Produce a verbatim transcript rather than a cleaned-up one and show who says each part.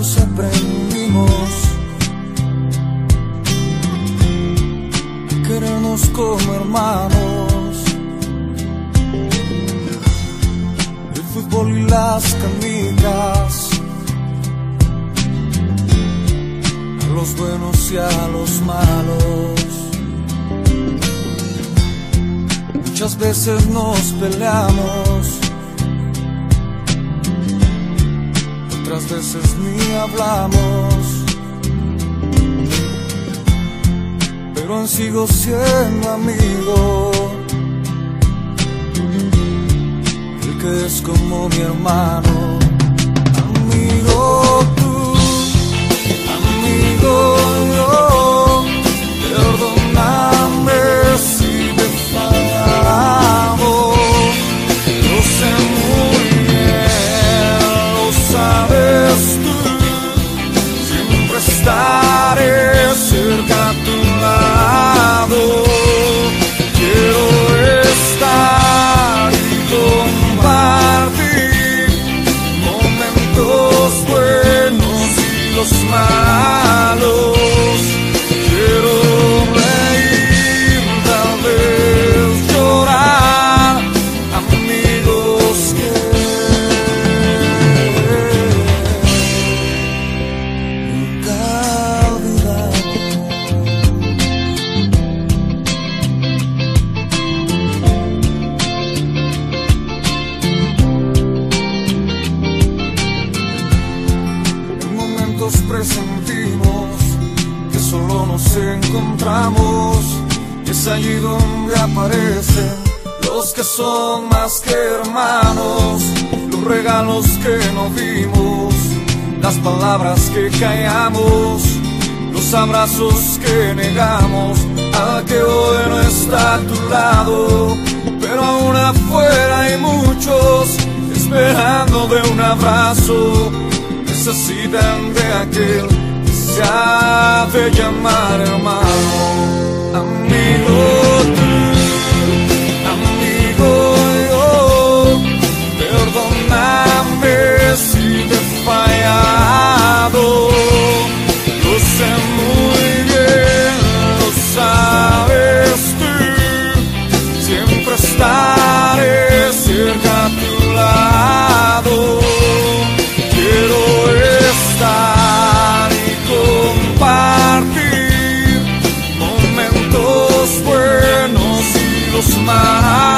Speaker 1: juntos aprendimos a querernos como hermanos. El fútbol y las canicas, a los buenos y a los malos. Muchas veces nos peleamos, otras veces ni hablamos, pero aún sigo siendo amigo, el que es como mi hermano. Amigo tú, amigo yo, perdóname si te he fallado. Yo sé muy bien, lo sabes tú, siempre estaré cerca a tu lado. Quiero estar y compartir momentos buenos y los malos. Quiero reír, tal vez llorar, amigos que nunca olvidamos. En momentos presentimos que solo nos encontramos, es allí donde aparecen los que son más que hermanos, los regalos que no dimos, las palabras que callamos, los abrazos que negamos, al que hoy no está a tu lado, pero aún afuera hay muchos esperando de un abrazo, necesitan de aquel que se ha de llamar hermano. Amigo tú, amigo yo, perdóname si te he fallado. Lo sé muy bien, lo sabes tú, siempre estaré cerca a tu lado. Quiero estar y compartir momentos buenos y los malos.